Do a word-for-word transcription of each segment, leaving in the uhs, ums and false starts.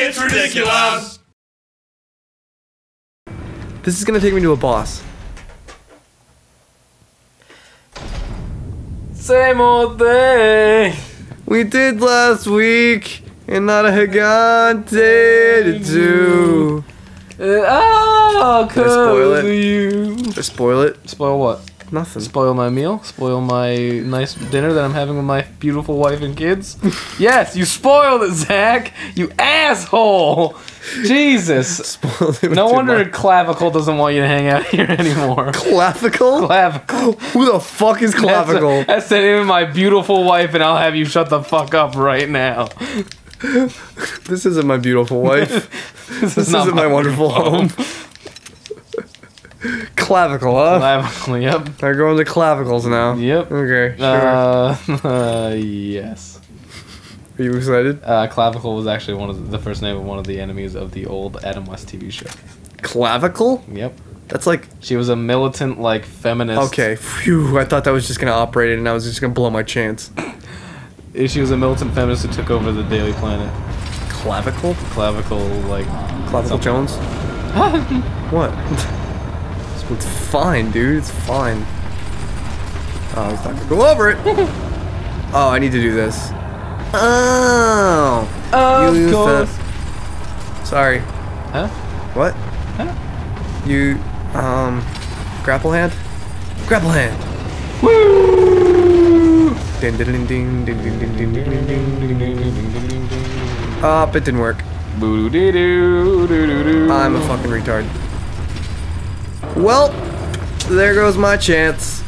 It's Ridiculoud! This is gonna take me to a boss. Same old thing we did last week, and not a gigante to do. Oh, Did I spoil cause it? of you. Did I spoil it? Spoil what? Nothing. Spoil my meal? Spoil my nice dinner that I'm having with my beautiful wife and kids? Yes, you spoiled it, Zach! You asshole! Jesus! Spoiled it. No wonder Clavicle doesn't want you to hang out here anymore. Clavicle? Clavicle. Who the fuck is Clavicle? That's, a, that's the name of my beautiful wife, and I'll have you shut the fuck up right now. This isn't my beautiful wife. This, This is not isn't my, my wonderful home. Clavicle, huh? Clavicle, yep. They're going to clavicles now. Yep. Okay, sure. Uh, uh, yes. Are you excited? Uh, Clavicle was actually one of the, the first name of one of the enemies of the old Adam West T V show. Clavicle? Yep. That's like... She was a militant, like, feminist. Okay, phew, I thought that was just gonna operate it and I was just gonna blow my chance. She was a militant feminist who took over the Daily Planet. Clavicle? Clavicle, like... Clavicle Jones? What? It's fine, dude. It's fine. Oh, he's not gonna go over it. Oh, I need to do this. Oh. Of you course. The... Sorry. Huh? What? Huh? You, um, grapple hand? Grapple hand. Woo! Ding ding ding ding ding ding ding ding ding ding ding ding. Up, it didn't work. I'm a fucking retard. Well, there goes my chance.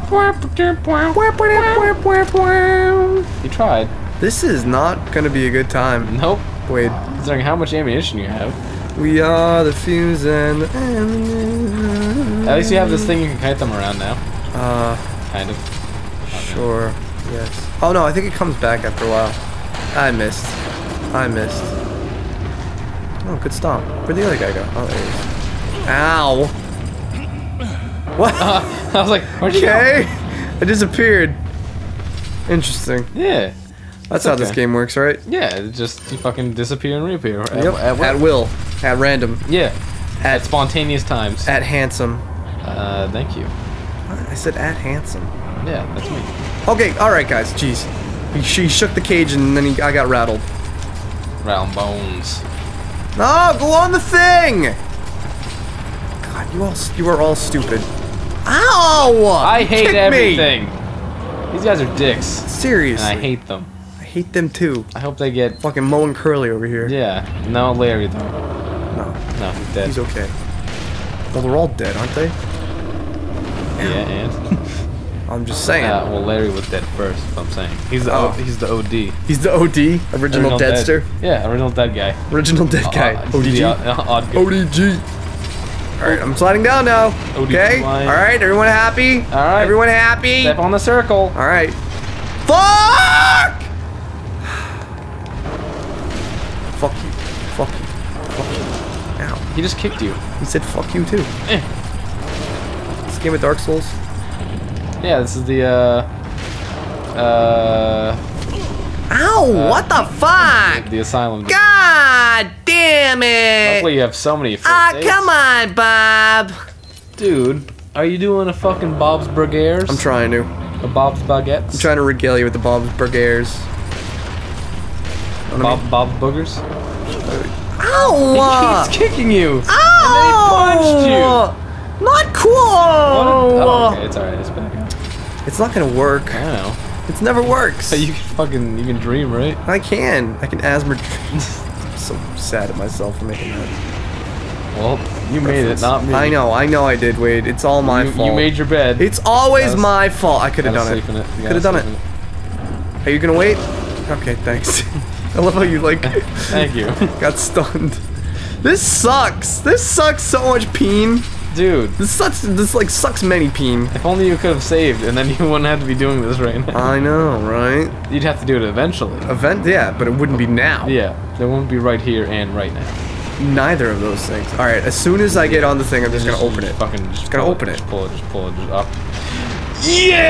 You tried. This is not gonna be a good time. Nope. Wait. Considering how much ammunition you have. We are the fuse and the ammunition. At least you have this thing you can kite them around now. Uh, Kind of. sure. Yes. Oh no, I think it comes back after a while. I missed. I missed. Oh, good stomp. Where'd the other guy go? Oh, there he is. Ow! What? Uh, I was like, where'd you Okay. go? I disappeared. Interesting. Yeah. That's how this okay. game works, right? Yeah, it just you fucking disappear and reappear. At, Yep. at, will. At will. At random. Yeah. At, At spontaneous times. At handsome. Uh, thank you. I said at handsome. Yeah, that's me. Okay, alright guys, jeez. He, she shook the cage and then he, I got rattled. Round bones. No, go on the thing! God, you all, you are all stupid. Ow! I hate Kick everything. Me. These guys are dicks. Seriously. And I hate them. I hate them too. I hope they get... Fucking Mo and Curly over here. Yeah. No, Larry though. No. No, he's dead. He's okay. Well, they're all dead, aren't they? Yeah, and? I'm just saying. Uh, well, Larry was dead first, that's what I'm saying. He's the, Oh. o, he's the O D. He's the O D? Original, Original Deadster? Dead. Yeah, original dead guy. Original dead guy. Uh, O D G? Odd, odd guy. O D G. Alright, I'm sliding down now. O D G Okay? line. Alright, everyone happy? Alright. Everyone happy? Step on the circle. Alright. Fuck! Fuck you. Fuck you. Fuck you. Ow. He just kicked you. He said fuck you too. Eh. This game of Dark Souls? Yeah, this is the, uh... Uh... Ow! Uh, what the fuck? The asylum. God damn it! Luckily you have so many first Ah, dates. come on, Bob! Dude, are you doing a fucking Bob's Burgers? I'm trying to. A Bob's Baguettes? I'm trying to regale you with the Bob's Burgers. Bob, Bob's Boogers? Ow! He keeps kicking you! Ow! And then he punched you! Not cool! Oh, okay, it's alright, it's back out. It's not gonna work. I don't know. It never works. But you can fucking, you can dream, right? I can. I can asthma. I'm so sad at myself for making that. Well, you made it, not me. I know, I know I did, Wade. It's all my you, fault. You made your bed. It's always Gotta- my fault. I could have done it. Sleep in it. Could have done it. in it. Are you gonna wait? Okay, thanks. I love how you like Thank you. got stunned. This sucks. This sucks so much, Peen. Dude. This sucks. This like sucks many, Peen. If only you could have saved, and then you wouldn't have to be doing this right now. I know, right? You'd have to do it eventually. Event, yeah, but it wouldn't be now. Yeah, they won't be right here and right now. Neither of those things. All right, as soon as I get on the thing, I'm just gonna open it. Fucking just gonna pull open it. Just pull it. Just pull it. Just up.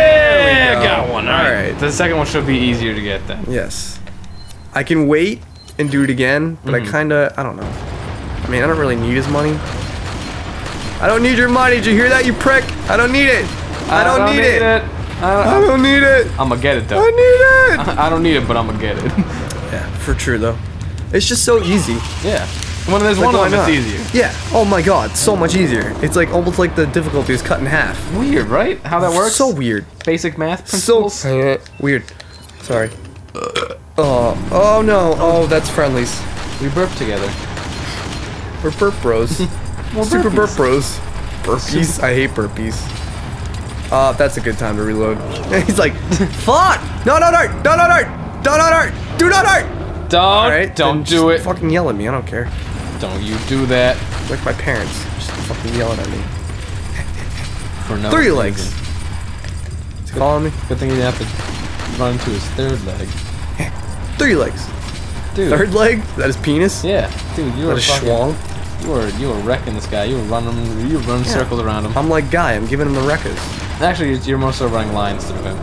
Yeah, go. got one. All All right. right. The second one should be easier to get then. Yes. I can wait and do it again, but Mm-hmm. I kind of, I don't know. I mean, I don't really need his money. I don't need your money. Did you hear that, you prick? I don't need it. I don't, I need, it. it. I, I don't need it. I'm gonna get it though. I need it. I, I don't need it, but I'm gonna get it. Yeah, for true though. It's just so easy. Yeah. When there's Like, one why of them, not? it's easier. Yeah. Oh my god, so much easier. It's like almost like the difficulty is cut in half. Weird, right? How that works? So weird. Basic math So principles. uh, weird. Sorry. Oh, oh no. Oh, that's friendlies. We burp together. We're burp bros. Well, Super burp burpees. bros. Burpees. I hate burpees. Uh, that's a good time to reload. He's like, fuck! No, no, no, no, no, no, no, no, no, do not hurt! Don't, Alright, don't then do just it. Fucking yell at me, I don't care. Don't you do that. Like my parents, just fucking yelling at me. For no Three reason. legs. Is he following me? Good thing he didn't have to run into his third leg. Three legs. Dude. Third leg? Is that his penis? Yeah, dude, you Is were that a fucking, schwang? You were you were wrecking this guy. You were running you were running Yeah. circles around him. I'm like Guy, I'm giving him the wreckers. Actually, you're- you're more so running lines through him.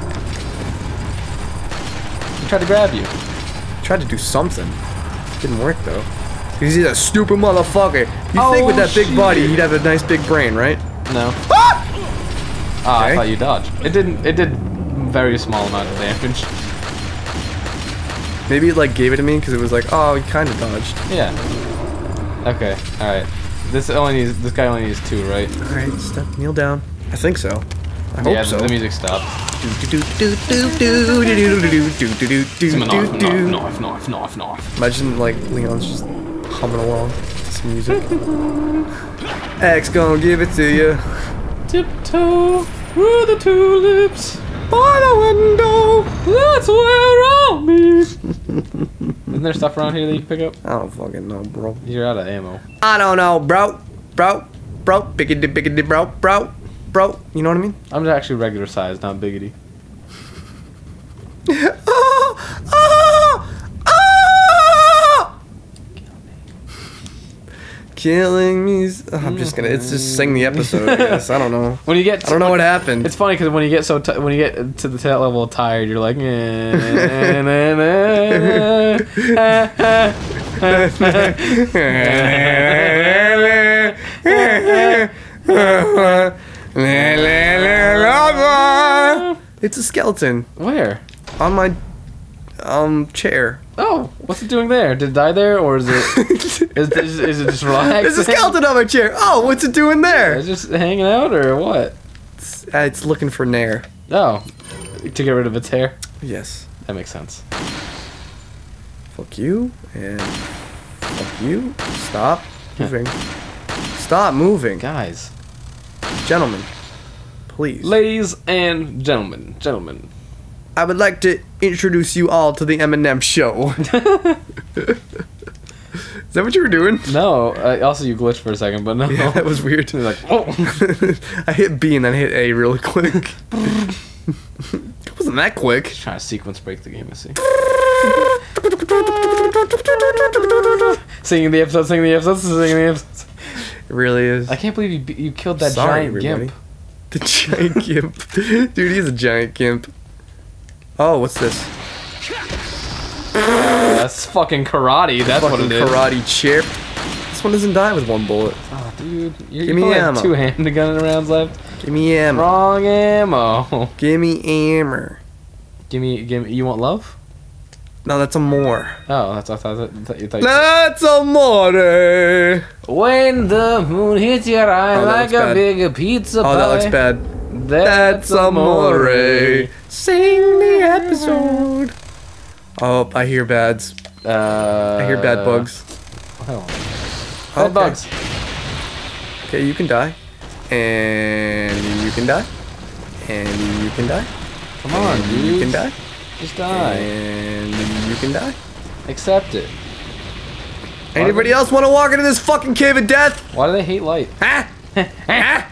He tried to grab you. Tried to do something. Didn't work though. He's a stupid motherfucker. You Oh, think with that big shit. body he'd have a nice big brain, right? No. Ah! Ah, I Okay. thought you dodged. It didn't. It did very small amount of damage. Maybe it like gave it to me because it was like, oh, he kind of dodged. Yeah. Okay. All right. This only needs. This guy only needs two, right? All right, step, kneel down. I think so. I hope Yeah. so. The music stopped. Imagine Knife, knife, knife, knife. like Leon's just humming along to some music. X gonna give it to you. Tiptoe through the tulips. By the window. That's where I'll meet. Isn't there stuff around here that you can pick up? I don't fucking know, bro. You're out of ammo. I don't know, bro. Bro. Bro. Biggity, biggity, bro. Bro. Bro. You know what I mean? I'm actually regular size, not biggity. Oh, oh, oh! Killing me. Oh, I'm just gonna. It's just sing the episode. I guess. I don't know. When you get, I don't know what happened. It's funny because when you get so t when you get to the that level of tired, you're like, It's a skeleton where? on my um chair. Oh, what's it doing there? Did it die there, or is it is, is, is it just relaxing? There's a skeleton on my chair. Oh, what's it doing there? It's just hanging out, or what? It's, uh, it's looking for Nair. Oh, to get rid of its hair. Yes. That makes sense. Fuck you and fuck you. Stop moving. Stop moving. Guys, Gentlemen, please. ladies and gentlemen, gentlemen. I would like to introduce you all to the Eminem Show. Is that what you were doing? No, uh, also you glitched for a second, but no. Yeah, that was weird. You're like, oh. I hit B and then hit A really quick. It wasn't that quick. Trying to sequence break the game, I see. Singing the episode, singing the episode, singing the episode. It really is. I can't believe you be- you killed that Sorry, giant everybody. gimp. The giant gimp. Dude, he's a giant gimp. Oh, what's this? That's fucking karate. That's Fucking what it is. karate chip. This one doesn't die with one bullet. Oh, dude, you, Give you me only have ammo. two handgun rounds left. Give me ammo. Wrong ammo. Give me ammo. Give me, give me. You want love? No, that's a more. Oh, that's I thought, I thought you thought. That's amore. When the moon hits your eye Oh, that like looks a bad. big pizza pie. Oh, that looks bad. That's amore. amore. Sing the episode. Oh, I hear bads. Uh, I hear bad bugs. Oh. Okay. Bad bugs. Okay, you can die. And you can die. And you can die. Come on, and dude. You can die. Just die. And you can die. Accept it. Anybody else want to walk into this fucking cave of death? Why do they hate light? Ah! Ah!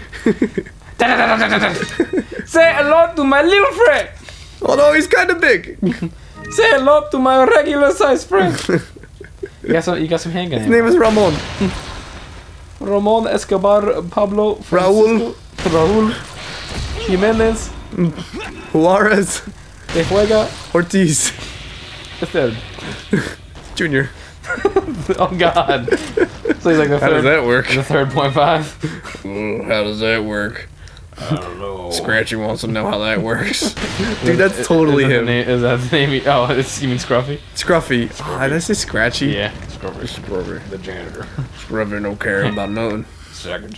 Say hello to my little friend. Oh no, he's kind of big. Say hello to my regular sized friend. You got some. You got some handgun. His name is Ramon. Ramon Escobar Pablo Raul. Raul Jimenez Juarez. de Juega Ortiz. the third. Junior. Oh God. So he's like the How third. does that work? The third point five. How does that work? I don't know. Scratchy wants to know how that works. Dude, that's totally is that him. The name, is that the name? He, oh, it's, you mean Scruffy? Scruffy. Ah, that's just Scratchy. Yeah. Scruffy. Scruffy. The janitor. Scruffy don't care about nothing. Second.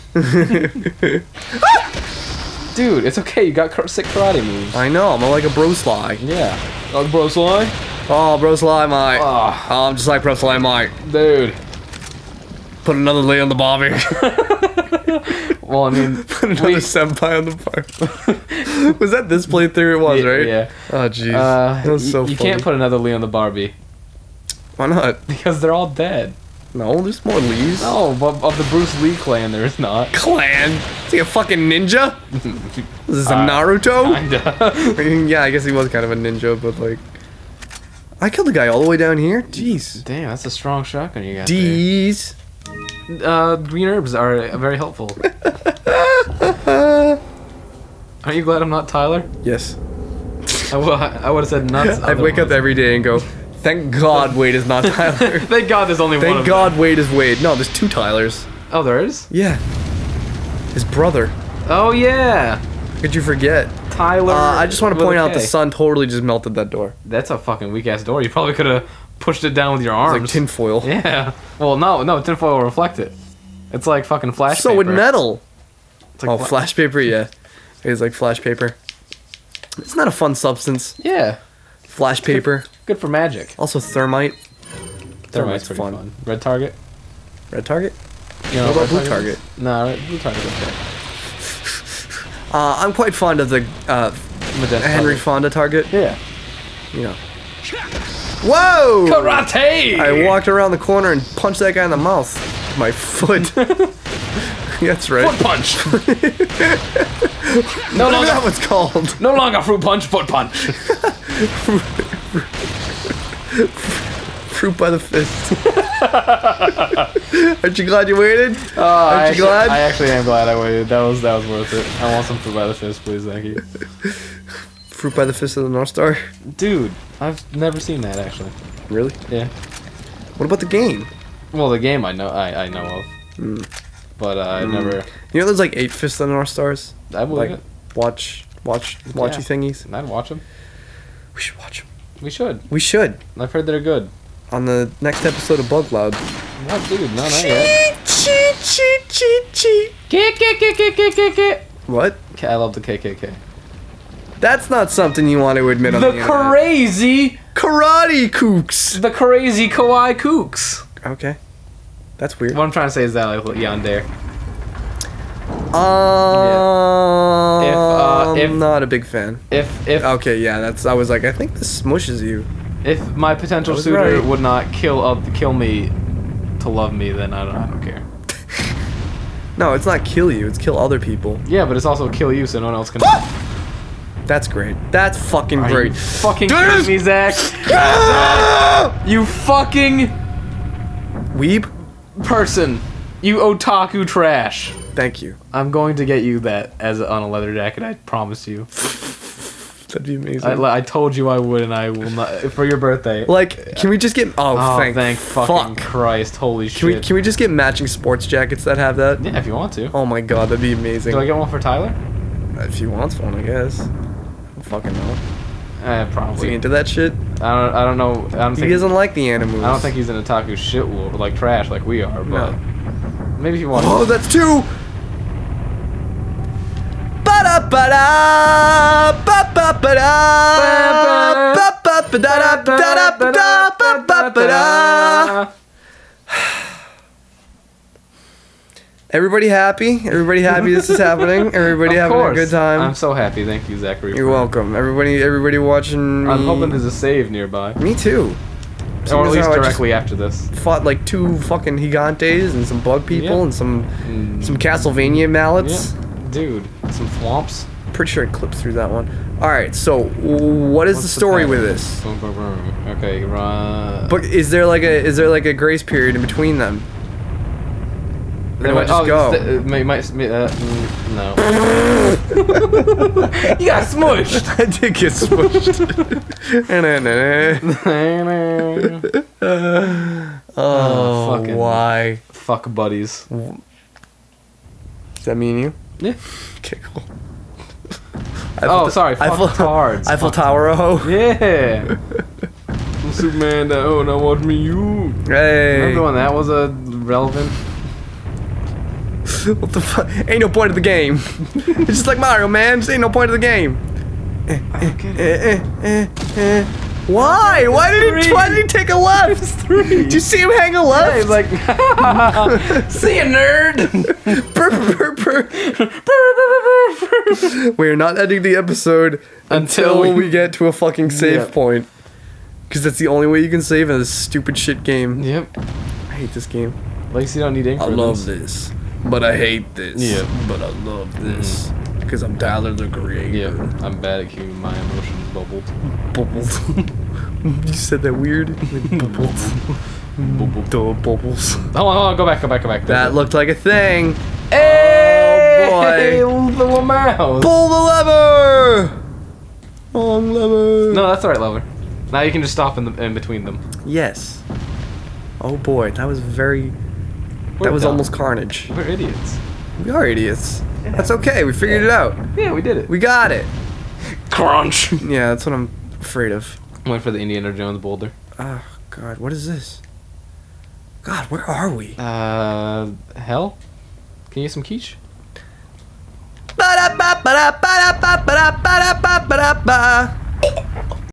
Dude, it's okay. You got kar sick karate moves. I know. I'm like a bro sly. Yeah. Oh, bro sly? Oh, bro sly, mate. Oh. Oh, I'm just like bro sly, mate. Dude. Put another Lee on the bobby. Well, I mean, Put another we, senpai on the bar. Was that this playthrough? It was, yeah, right? Yeah. Oh, jeez. Uh, that was so you, you funny. can't put another Lee on the Barbie. Why not? Because they're all dead. No, there's more Lees. No, but of the Bruce Lee clan, there is not. Clan? Is he a fucking ninja? Is this a Uh, Naruto? Kinda. Yeah, I guess he was kind of a ninja, but like... I killed the guy all the way down here? Jeez. Damn, that's a strong shotgun you got D's. there. Uh, green herbs are very helpful. Aren't you glad I'm not Tyler? Yes. I would I would have said nuts. I wake up every day and go, thank God Wade is not Tyler. Thank God there's only one Thank of God them. Wade is Wade. No, there's two Tylers. Oh, there is? Yeah. His brother. Oh, yeah. How could you forget? Tyler. Uh, I just want to with point a out the K. sun totally just melted that door. That's a fucking weak ass door. You probably could have pushed it down with your It's arms. like tinfoil. Yeah. Well, no, no, tinfoil will reflect it. It's like fucking flash So paper. would metal. It's like Oh, fla- flash paper, yeah. It's like flash paper. It's not a fun substance. Yeah. Flash paper. Good for magic. Also thermite. Thermite's pretty fun. Red target. Red target? You know What about red blue target? is? Nah, red, blue target's okay. Uh, I'm quite fond of the uh, Magenta Henry target. Fonda target. Yeah. You know. Whoa! Karate! I walked around the corner and punched that guy in the mouth. with My foot. That's right. Foot punch. no Whatever longer. that was called. No longer fruit punch. Foot punch. Fruit by the fist. Aren't you glad you waited? Oh, Aren't I you actually, glad? I actually am glad I waited. That was that was worth it. I want some fruit by the fist, please, thank you. Fruit by the fist of the North Star? Dude, I've never seen that actually. Really? Yeah. What about the game? Well, the game I know I, I know of, Mm. but uh, I Mm. never. You know there's like eight fists of the North Stars? I believe Like it. watch, watch, watchy Yeah. thingies? I'd watch them. We should watch them. We should. We should. I've heard they're good. On the next episode of Bugloud. What, dude? No, not yet. Cheat, cheat, cheat, cheat. Kick, kick, kick, kick, kick, kick, kick. What? I love the K K K. That's not something you want to admit on the The internet. crazy, Karate kooks. the crazy kawaii kooks. Okay. That's weird. What I'm trying to say is that like yandere. Um, If, uh, if- I'm not a big fan. If if Okay, yeah, that's. I was like, I think this smushes you. if my potential I was suitor right. would not kill up kill me to love me, then I don't I don't care. No, it's not kill you. It's kill other people. Yeah, but it's also kill you so no one else can. That's great. That's fucking Are great. you fucking Dude! kidding me, Zach? You fucking Weeb. person. You otaku trash. Thank you. I'm going to get you that as a, on a leather jacket. I promise you. That'd be amazing. I, I told you I would, and I will not for your birthday. like, can we just get? Oh, Oh, thank, thank fucking fuck. Christ! Holy Can we shit! can we just get matching sports jackets that have that? Yeah, if you want to. Oh my god, that'd be amazing. Do I get one for Tyler? If he wants one, I guess. I don't fucking know. Eh, Is he probably. into that shit? I don't. I don't know. I don't He think. doesn't like the animals. I don't think he's an otaku shit wool like trash like we are, but No. maybe if you want. Oh, that's two. Ba-da ba-da, ba-ba-ba-da, ba-ba-ba-da-da-da-da-da, ba-ba-ba-da. Everybody happy? Everybody happy this is happening? Everybody Of having course. a good time? I'm so happy. Thank you, Zachary. You're for- welcome. Everybody everybody watching me. I'm hoping there's a save nearby, Me too. or at least how I just directly after this. Fought like two fucking Gigantes and some bug people Yeah. and some Mm. some Castlevania mallets. Yeah, dude, some thwomps. Pretty sure I clipped through that one. Alright, so what is What's the story with pattern? this? Boom, boom, boom. Okay, run. But is there like a is there like a grace period in between them? Or do I just go? It might, might, uh, mm, no. You got smushed. I did get smushed. Oh, fucking- why? Fuck buddies. Does that mean you? Yeah. Okay, cool. Oh, sorry. Fuck Eiffel, tards. Eiffel Fuck- Tower, oh. Yeah. Superman, that, oh, now watch me, you. Hey. Remember when that was a relevant? What the fuck? Ain't no point of the game. It's just like Mario, man. Just ain't no point of the game. Eh, eh, eh, eh, eh. Why? Why did he? Why did he take a left? Three. Did you see him hang a left? He's like, see ya, nerd. Burr, burr, burr. We're not ending the episode until, Until we- we get to a fucking save Yeah. point. Because that's the only way you can save in this stupid shit game. Yep. I hate this game. At least you don't need ink I for love this. this, but I hate this. Yeah. But I love this. Because I'm Tyler the Creator. Yeah, I'm bad at keeping my emotions bubbled. Bubbles. You said that weird. Like bubbles. Bubble. Duh, bubbles. Hold on, hold on, go back, go back, go back. That looked like a thing. Hey, Oh, boy. little mouse. Pull the lever! Long lever. No, that's the right lever. Now you can just stop in the in between them. Yes. Oh boy, that was very... We're that was dumb. almost carnage. We're idiots. We are idiots. That's okay, we figured it out. Yeah, we did it. We got it. Crunch. Yeah, that's what I'm afraid of. Went for the Indiana Jones boulder. Oh, God, what is this? God, where are we? Uh, hell? Can you get some quiche? Ba-da-ba-ba-da-ba-da-ba-da-ba-da-ba-da-ba.